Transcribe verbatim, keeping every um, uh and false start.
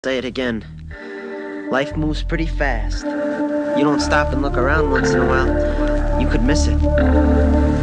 Say it again. Life moves pretty fast. You don't stop and look around once in a while, you could miss it.